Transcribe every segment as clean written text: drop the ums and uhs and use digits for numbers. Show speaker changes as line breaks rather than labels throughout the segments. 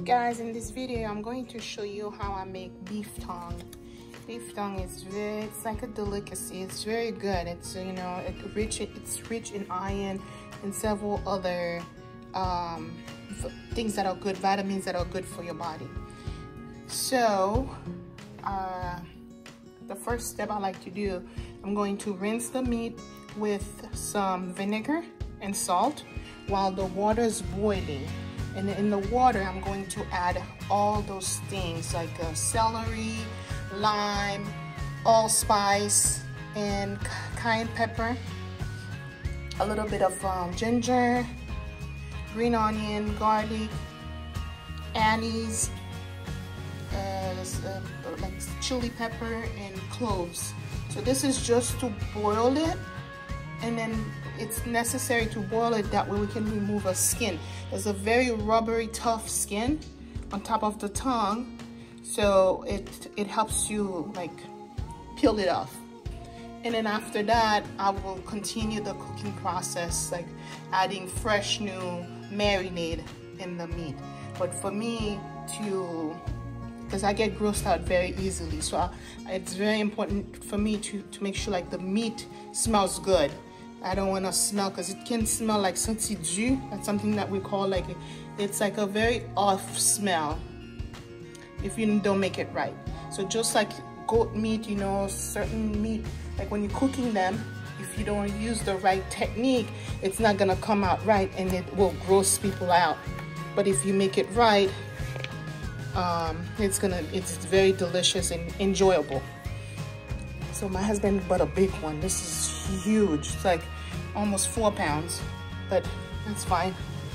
Guys, in this video I'm going to show you how I make beef tongue. Beef tongue is it's like a delicacy. It's very good. It's it's rich in iron and several other things that are good, vitamins that are good for your body. So the first step I like to do, I'm going to rinse the meat with some vinegar and salt while the water is boiling. And in the water, I'm going to add all those things like celery, lime, allspice, and cayenne pepper, a little bit of ginger, green onion, garlic, anise, like chili pepper, and cloves. So this is just to boil it, and then it's necessary to boil it that way we can remove a skin. There's a very rubbery, tough skin on top of the tongue, so it helps you like peel it off. And then after that, I will continue the cooking process, like adding fresh new marinade in the meat. But for me because I get grossed out very easily, so it's very important for me to make sure like the meat smells good. I don't want to smell, because it can smell like saintsidu. That's something that we call like, it's like a very off smell if you don't make it right. So just like goat meat, you know, certain meat, like when you're cooking them, if you don't use the right technique, it's not gonna come out right and it will gross people out. But if you make it right, it's very delicious and enjoyable. So my husband bought a big one. This is huge. It's like almost 4 pounds, but that's fine.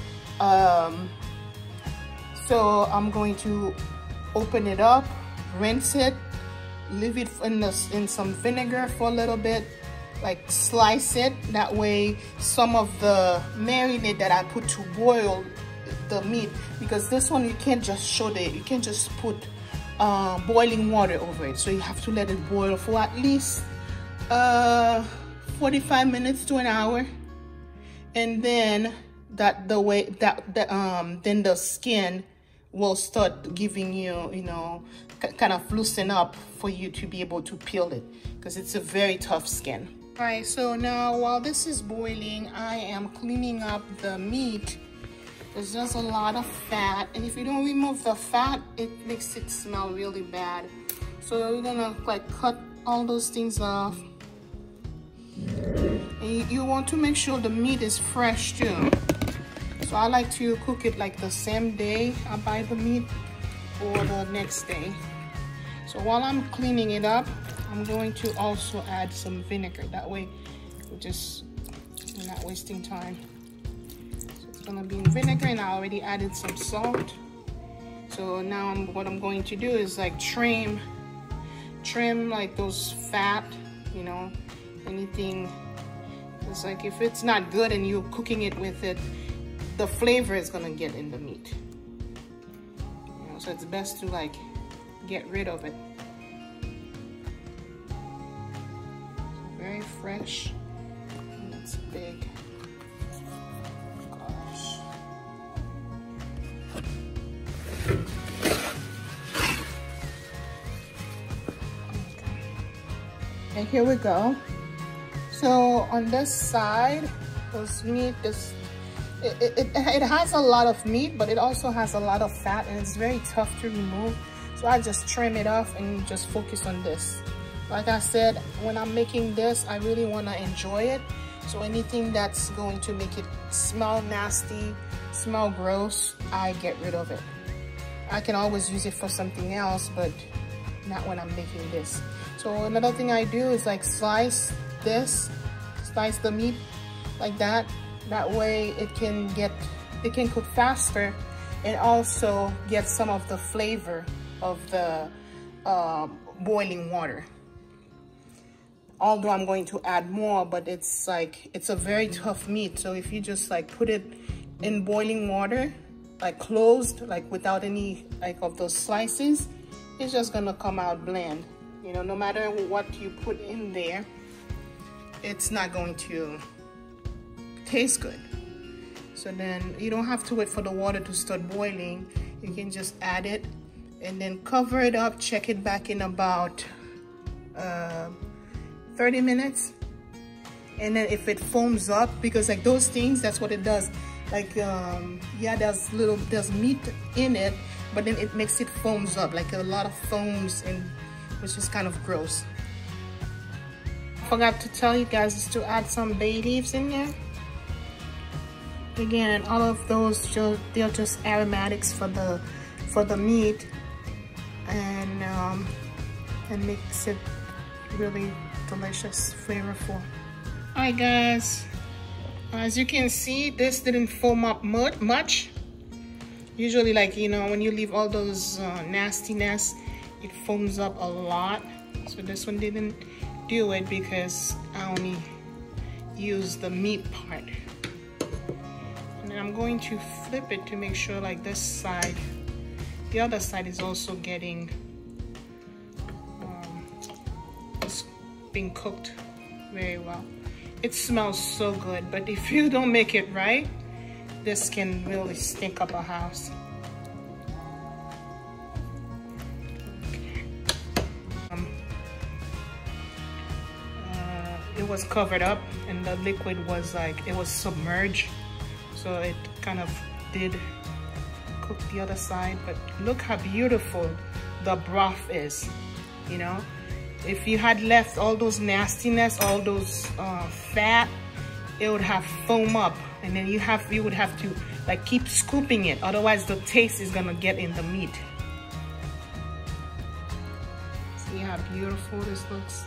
So I'm going to open it up, rinse it, leave it in some vinegar for a little bit, like slice it. That way some of the marinade that I put to boil the meat, because this one you can't just you can't just put boiling water over it, so you have to let it boil for at least 45 minutes to an hour, and then then the skin will start giving you, kind of loosen up for you to be able to peel it, because it's a very tough skin. All right, so now while this is boiling, I am cleaning up the meat. There's just a lot of fat, and if you don't remove the fat, it makes it smell really bad. So we're gonna like cut all those things off. And you want to make sure the meat is fresh too. So I like to cook it like the same day I buy the meat or the next day. So while I'm cleaning it up, I'm going to also add some vinegar. That way we're not wasting time. Gonna be in vinegar, and I already added some salt. So now what I'm going to do is like trim like those fat, anything. It's like if it's not good and you're cooking it with it, the flavor is gonna get in the meat. So it's best to like get rid of it. Very fresh, and it's big. And here we go. So on this side, this meat, it has a lot of meat, but it also has a lot of fat, and it's very tough to remove. So I just trim it off and just focus on this. Like I said, when I'm making this, I really want to enjoy it. So anything that's going to make it smell nasty, smell gross, I get rid of it. I can always use it for something else, but not when I'm making this. So another thing I do is like slice the meat like that. That way it can cook faster and also get some of the flavor of the boiling water. Although I'm going to add more, but it's a very tough meat. So if you just like put it in boiling water, like closed, like without any like of those slices, it's just gonna come out bland. No matter what you put in there, it's not going to taste good. So then you don't have to wait for the water to start boiling. you can just add it and then cover it up. Check it back in about 30 minutes. And then if it foams up, because like those things, that's what it does. Like, yeah, there's meat in it, but then it makes it foams up, like a lot of foams, and which is kind of gross. Forgot to tell you guys is to add some bay leaves in there. Again, all of those, they're just aromatics for the meat, and makes it really delicious, flavorful. Alright guys, as you can see, this didn't foam up much. Usually, like, you know, when you leave all those nastiness, it foams up a lot. So this one didn't do it because I only used the meat part. And then I'm going to flip it to make sure like this side, the other side is also getting it's being cooked very well. It smells so good, but if you don't make it right, this can really stink up a house. It was covered up and the liquid was like, it was submerged, so it kind of did cook the other side. But look how beautiful the broth is, you know. If you had left all those nastiness, all those fat, it would have foam up, and then you would have to like keep scooping it, otherwise the taste is gonna get in the meat. See how beautiful this looks?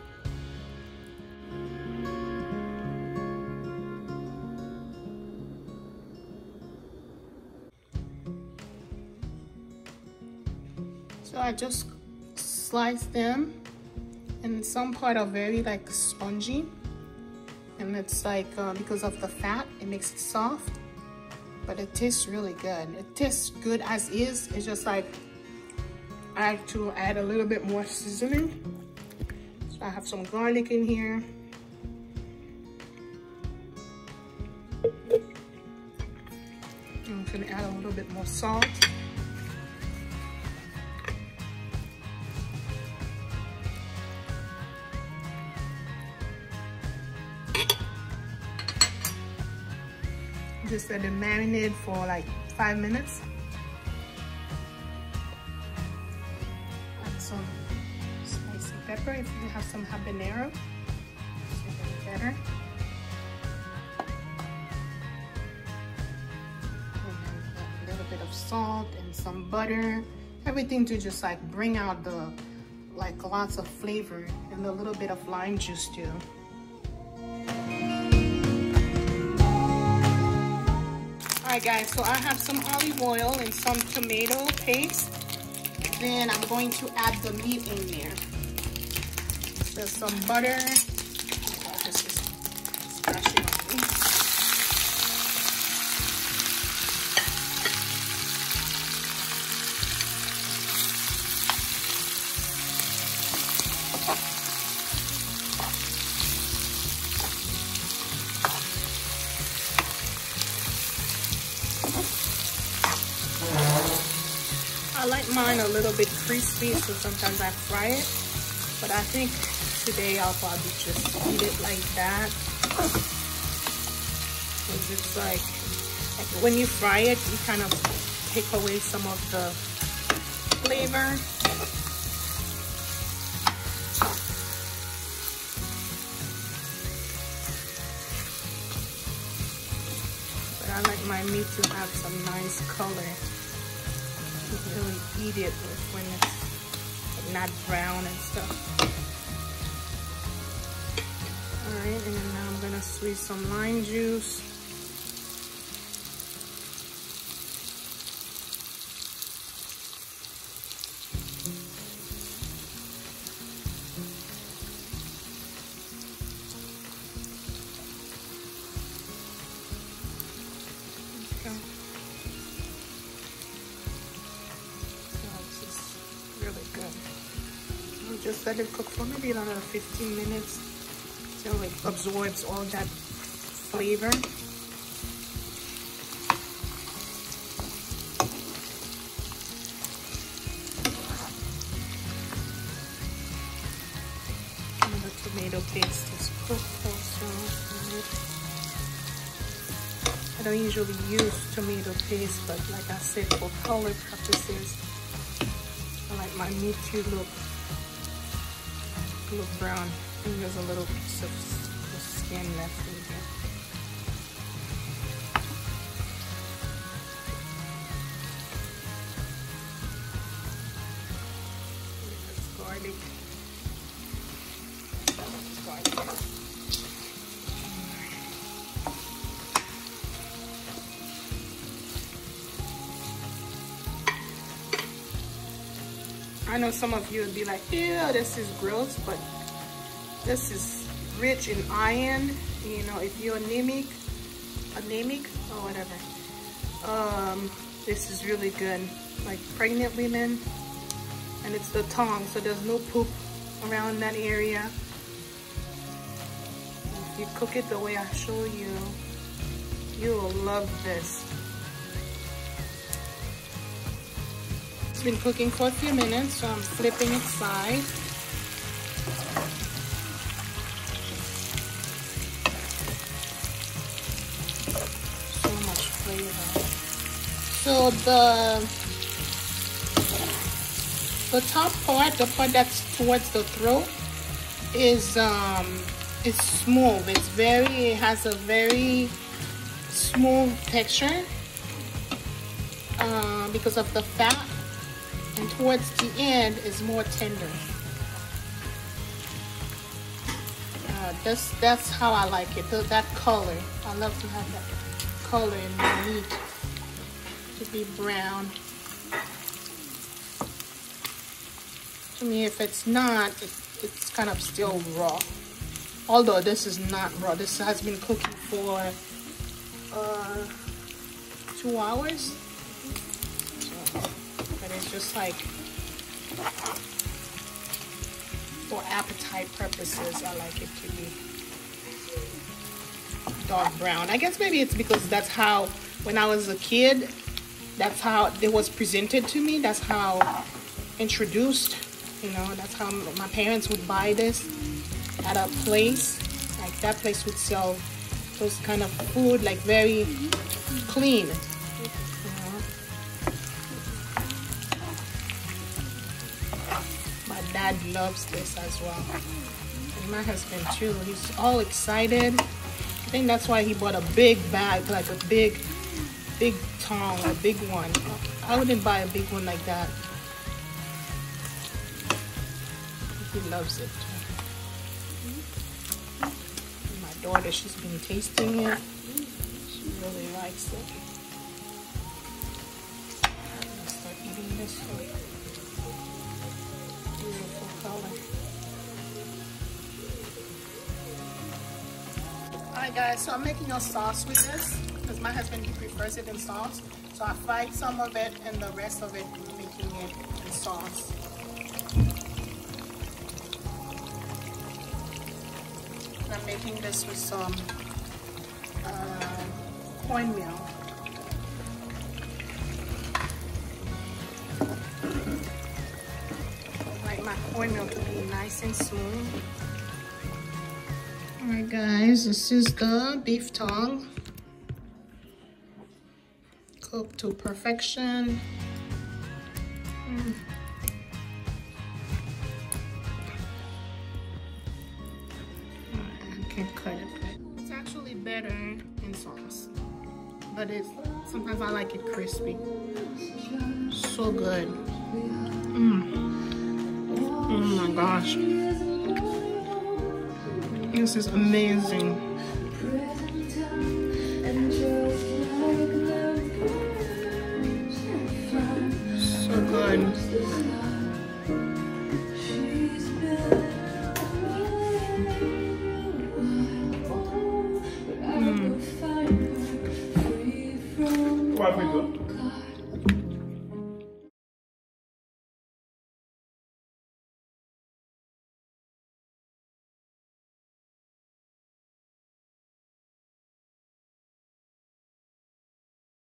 So I just sliced them, and some part are very like spongy, and it's like because of the fat, it makes it soft, but it tastes really good. It tastes good as is. It's just like I like to add a little bit more seasoning. So I have some garlic in here. I'm gonna add a little bit more salt. Just let it marinate for like 5 minutes. Add some spicy pepper. If you have some habanero, it's even better. And a little bit of salt and some butter. Everything to just like bring out the like lots of flavor, and a little bit of lime juice too. Alright guys, so I have some olive oil and some tomato paste. Then I'm going to add the meat in there. There's some butter. I'll just splash it on me. I like mine a little bit crispy, so sometimes I fry it. But I think today I'll probably just eat it like that. Because it's like when you fry it, you kind of take away some of the flavor. But I like my meat to have some nice color. Really eat it when it's like not brown and stuff. Alright, and then now I'm gonna squeeze some lime juice. Just let it cook for maybe another 15 minutes till it absorbs all that flavor. paste is cooked also. I don't usually use tomato paste, but like I said, for color purposes, I like my meat to look brown. And there's a little piece of the skin left in here. Garlic. I know some of you would be like, ew, this is gross, but this is rich in iron. You know, if you're anemic or whatever, this is really good. Like pregnant women, and it's the tongue, so there's no poop around that area. If you cook it the way I show you, you will love this. It's been cooking for a few minutes, so I'm flipping it side. So much flavor. So the top part, the part that's towards the throat, is smooth. It has a very smooth texture because of the fat, and towards the end is more tender. That's how I like it. That color, I love to have that color in my meat, to be brown. To me, if it's not, it's kind of still raw. Although this is not raw. This has been cooking for 2 hours. So, but it's just like for appetite purposes, I like it to be dark brown. I guess maybe it's because that's how, when I was a kid, that's how it was presented to me. That's how introduced, you know, that's how my parents would buy this at a place. Like that place would sell those kind of food, like very clean. My dad loves this as well, and my husband too. He's all excited. I think that's why he bought a big bag, like a big tongue, a big one. I wouldn't buy a big one like that. He loves it too. And my daughter, she's been tasting it. She really likes it. I'm gonna start eating this one. Beautiful color. Alright guys, so I'm making a sauce with this because my husband, he prefers it in sauce. So I fried some of it and the rest of it making it in sauce. I'm making this with some cornmeal. I like my cornmeal to be nice and smooth. Alright guys, this is the beef tongue. Cooked to perfection. Can't cut it. It's actually better in sauce, but sometimes I like it crispy. So good. Oh my gosh, this is amazing. So good.